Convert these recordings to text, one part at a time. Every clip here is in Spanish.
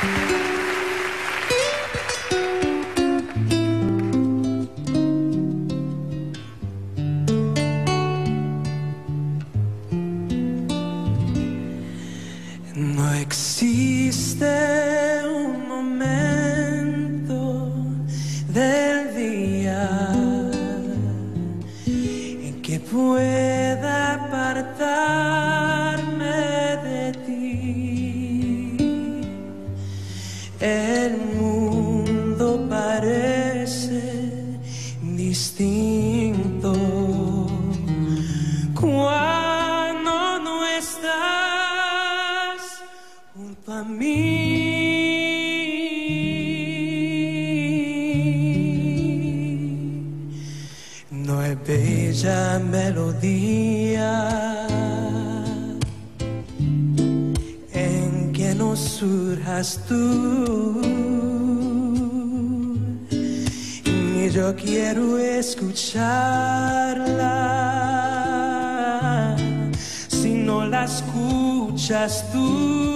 No existe un momento del día en que pueda apartarme de ti. El mundo parece distinto cuando no estás junto a mí. No hay bella melodía en que no surjas tú, ni yo quiero escucharla si no la escuchas tú.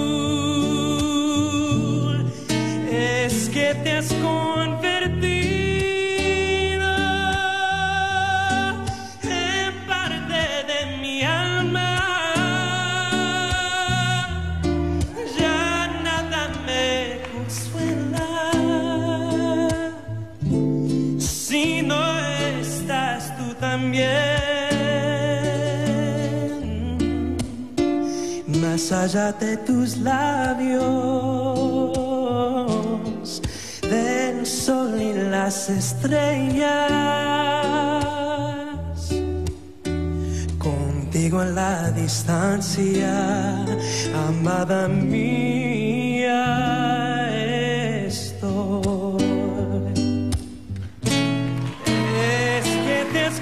Es que te has convertido en parte de mi alma. Ya nada me consuela si no estás tú también. Más allá de tus labios, del sol y las estrellas, contigo en la distancia, amada mía, estoy. Es que te has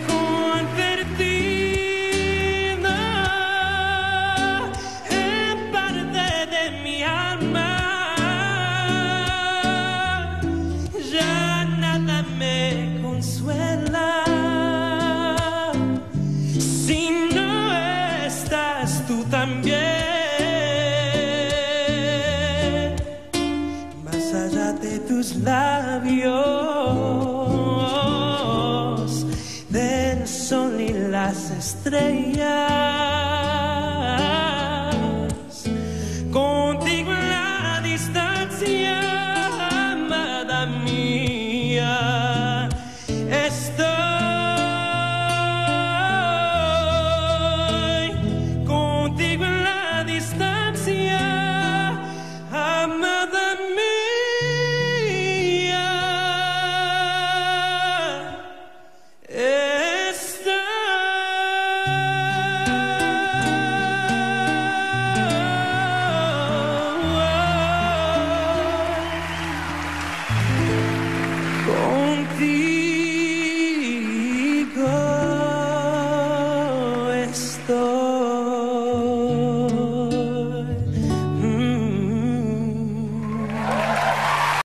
convertido en parte de mi alma. Ya nada me consuela si no estás tú también. Más allá de tus labios,